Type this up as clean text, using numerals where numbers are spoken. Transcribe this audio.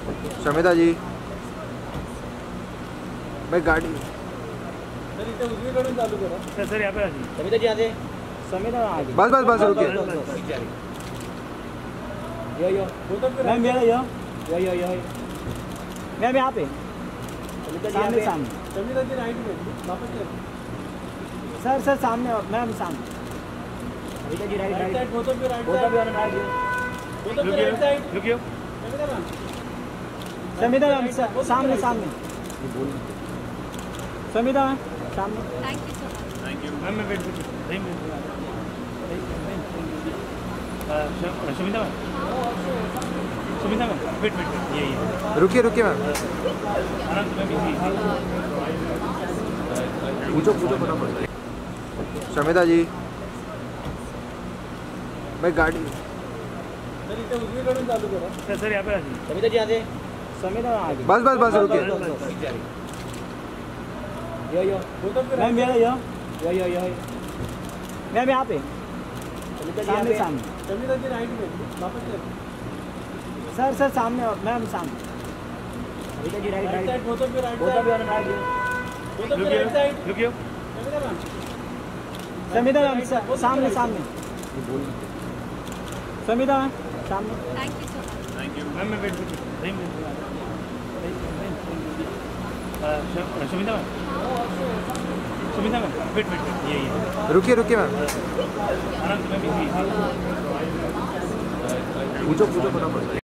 शमिता जी, मैं गाड़ी चालू करा सर यहाँ पे आ जाइए। समिता जी आ जाए। समिता आ गई। बस बस बस रुकिए। यो मैम यो मैम यहाँ पे सामने सामने। समिता जी राइट में वापस सर सर सामने मैम सामने। Samita ji right side both of you right side रुकियो। समिता मैम सामने सामने। समिता मैम सामने। Thank you so much. Thank you ma'am. मैं wait Sumita ma'am Sumita ma'am wait ये रुकिए रुकिए मैम। पूछो पूछो फटाफट। शमिता जी, मैं गाड़ी चालू करा सर यहाँ पे आ जाइए। समिता जी आ जाए। समिता आ गई। बस बस बस रुकिए। यो मैम यो मैम यहाँ पे सामने सामने। समिता जी राइट में वापस सर सर सामने मैम सामने। Samita ji right both of you right रुकियो। समिता मैम सामने सामने। समिता मैम सामने। Thank you so much. Thank you ma'am. मैं वेट सुमिता मैम वेट ये रुकिए रुकिए मैम। पूछो पूछो फटाफट।